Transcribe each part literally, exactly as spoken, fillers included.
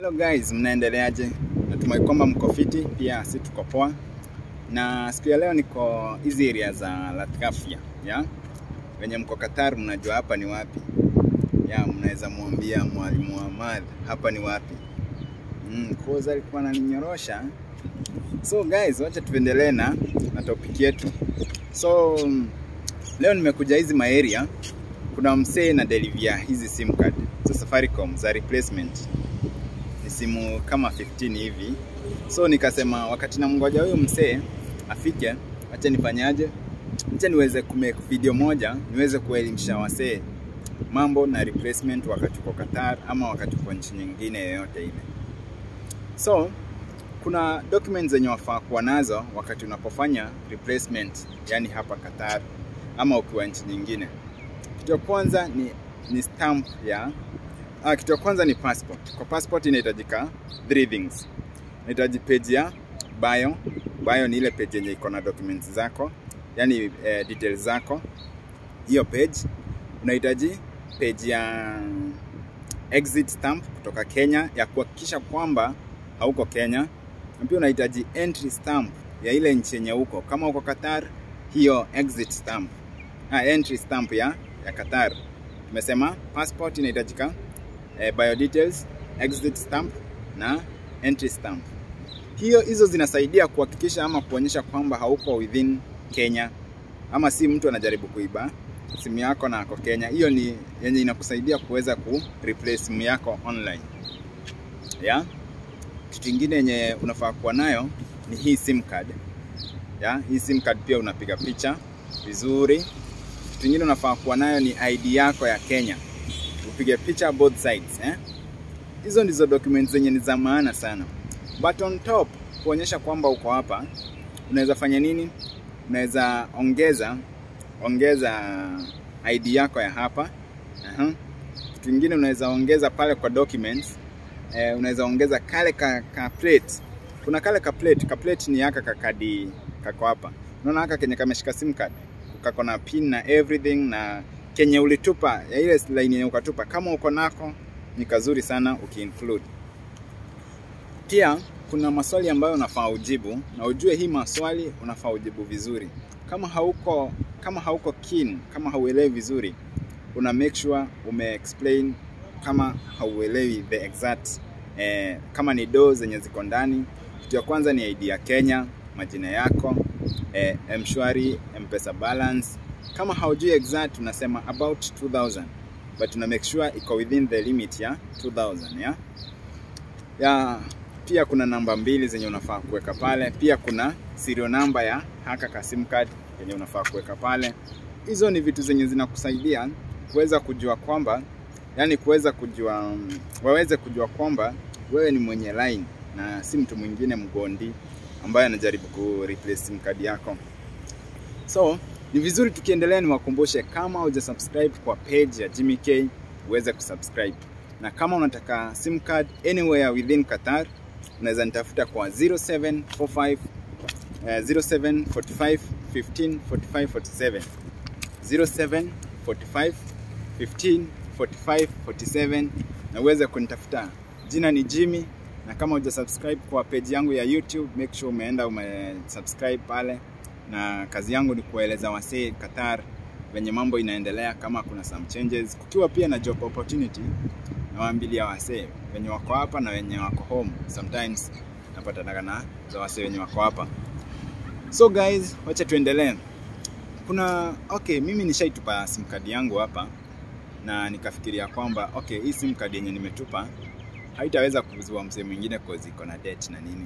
Hello guys, mnaendeleaje? Natumai kwamba mko fiti, pia sisi tuko poa. Na siku ya leo niko hizi area za Latkafia, ya? Wenye mko Qatar mnajua hapa ni wapi. Ya, mnaweza muambia mwalimu Ahmad hapa ni wapi. Mm, koza alikuwa ananinyorosha. So guys, wacha tuendelee na na topic yetu. So leo nimekuja hizi ma area. Kuna msee na deliver hizi sim card za Safaricom za replacement. Ni simu kama fifteen hivi. So nikasema wakati namngoja huyo msee afike, acha nifanyaje? Acha niweze kumake video moja, niweze kuelimisha wasee mambo na replacement wakati uko Qatar ama wakati uko nchi nyingine yoyote ile. So kuna documents zenye wafaa kuwa nazo wakati unapofanya replacement, yani hapa Qatar ama ukiwa nchi nyingine. Kitu cha kwanza ni ni stamp ya ah, kitu cha kwanza ni passport. Kwa passport inahitajika three things. Inahitaji page ya bio. Bio ni ile page yenye iko na documents zako, yani eh, details zako. Hiyo page unahitaji page ya exit stamp kutoka Kenya ya kuhakikisha kwamba hauko Kenya. Na pia unahitaji entry stamp ya ile nchi yenye uko. Kama uko Qatar, hiyo exit stamp. Ah, entry stamp ya ya Qatar. Tumesema passport inahitajika, eh, bio details, exit stamp na entry stamp. Hiyo hizo zinasaidia kuhakikisha ama kuonyesha kwamba hauko within Kenya, ama si mtu anajaribu kuiba simu yako na ako Kenya. Hiyo ni yenye inakusaidia kuweza ku replace simu yako online. Ya? Kitu kingine yenye unafaa kuwa nayo ni hii sim card. Ya, hii sim card pia unapiga picha vizuri. Kitu kingine unafaa kuwa nayo ni I D yako ya Kenya. Upige picha both sides, eh? Hizo ndizo documents zenye ni za maana sana. But on top, kuonyesha kwamba uko hapa, unaweza fanya nini? Unaweza ongeza ongeza I D yako ya hapa. Uh-huh. Kitu kingine unaweza ongeza pale kwa documents, eh, unaweza ongeza kale ka, ka plate. Kuna kale ka plate, ka plate ni haka ka kadi kako hapa. Unaona haka kenye kameshika sim card, kako na pin na everything, na kenye ulitupa ya ile line yenye ukatupa, kama uko nako ni kazuri sana ukiinclude. Pia kuna maswali ambayo unafaa ujibu, na ujue hii maswali unafaa ujibu vizuri. Kama hauko kama hauko keen, kama hauelewi vizuri, una make sure ume explain kama hauelewi the exact eh, kama ni do zenye ziko ndani. Kitu ya kwanza ni I D ya Kenya, majina yako, eh, M-Shwari, M-Pesa balance. Kama haujui exact unasema about two thousand, but una make sure iko within the limit ya two thousand, ya. Ya, pia kuna namba mbili zenye unafaa kuweka pale. Pia kuna serial number ya haka ka sim card yenye unafaa kuweka pale. Hizo ni vitu zenye zinakusaidia kuweza kujua kwamba, yani kuweza kujua waweze kujua kwamba wewe ni mwenye line na si mtu mwingine mgondi ambaye anajaribu ku replace sim card yako. So ni vizuri tukiendelea niwakumbushe, kama hujasubscribe kwa page ya Jimmy K, uweze kusubscribe. Na kama unataka sim card anywhere within Qatar, unaweza nitafuta kwa zero seven four five zero seven four five fifteen forty-five forty-seven zero seven four five fifteen forty-five forty-seven, na uweze kunitafuta. Jina ni Jimmy. Na kama hujasubscribe kwa page yangu ya YouTube, make sure umeenda umesubscribe pale. Na kazi yangu ni kueleza wasee Qatar venye mambo inaendelea, kama kuna some changes, kukiwa pia na job opportunity, na waambilia wasee wenye wako hapa na wenye wako home. Sometimes napata na za wasee wenye wako hapa. So guys, wacha tuendelee. Kuna okay, mimi nishaitupa sim card yangu hapa, na nikafikiria kwamba okay, hii sim card yenye nimetupa haitaweza kuuziwa msee mwingine cause iko na date na nini.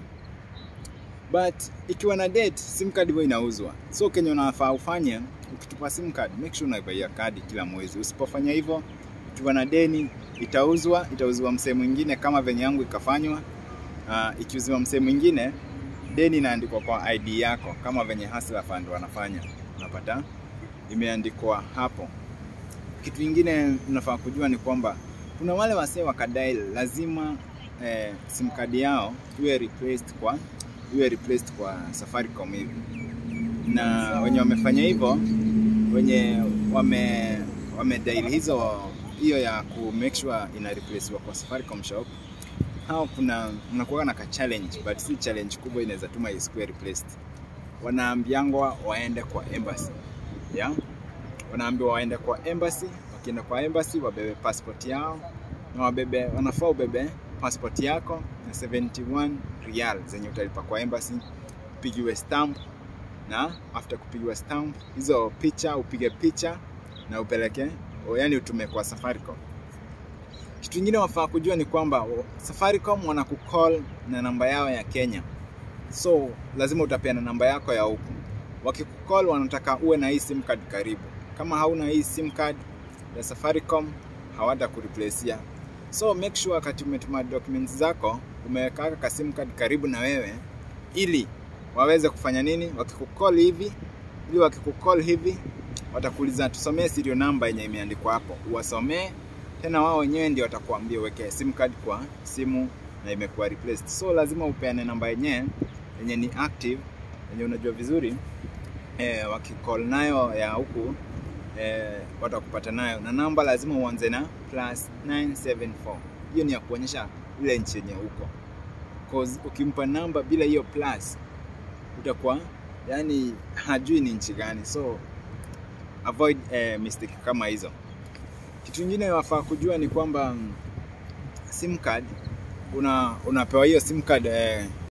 But ikiwa na date, sim card hiyo inauzwa. So kenye unafaa ufanye, ukitupa sim card, make sure unaibia kadi kila mwezi. Usipofanya hivyo, ikiwa na deni, itauzwa, itauzwa msee mwingine kama venye yangu ikafanywa. Uh, ikiuzwa msee mwingine, deni inaandikwa kwa I D yako kama venye Hustler Fund wanafanya. Unapata imeandikwa hapo. Kitu kingine unafaa kujua ni kwamba kuna wale wasee wakadai lazima eh, sim card yao iwe replaced kwa iwe replaced kwa Safaricom hivi. Na wenye wamefanya hivyo, wenye wame wamedai hizo hiyo ya ku make sure ina replace kwa Safaricom shop, hao kuna mnakuwa na ka challenge, but si challenge kubwa inaweza tuma isikuwe replaced. Wanaambiangwa waende kwa embassy. Yeah? Wanaambiwa waende kwa embassy, wakienda kwa embassy wabebe passport yao, na wabebe wanafaa ubebe passport yako na seventy one rial zenye utalipa kwa embassy, upigiwe stamp, na after kupigiwa stamp hizo picha upige picha na upeleke, yani utume kwa Safaricom. Kitu kingine wafaa kujua ni kwamba Safaricom wanakucall na namba yao ya Kenya. So lazima utapeana namba yako ya huku. Wakikucall wanataka uwe na hii sim card karibu. Kama hauna hii sim card ya Safaricom hawata kureplaceia. So make sure wakati umetuma documents zako umeweka ka sim card karibu na wewe, ili waweze kufanya nini wakikucall hivi. Ili wakikucall hivi watakuuliza tusomee serial number yenye imeandikwa hapo. Uwasomee, tena wao wenyewe ndio watakuambia weke sim card kwa simu na imekuwa replaced. So lazima upeane namba yenyewe yenye ni active, yenye unajua vizuri eh, wakicall nayo ya huku eh, watakupata nayo, na namba lazima uanze na plus nine seven four. Hiyo ni ya kuonyesha ile nchi yenye huko, cause ukimpa namba bila hiyo plus utakuwa yani hajui ni nchi gani. So avoid eh, mistake kama hizo. Kitu kingine wafaa kujua ni kwamba sim card una unapewa hiyo sim card eh,